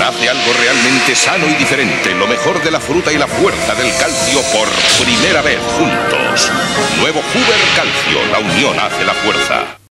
hace algo realmente sano y diferente. Lo mejor de la fruta y la fuerza del calcio por primera vez juntos. Nuevo Huber Calcio. La unión hace la fuerza.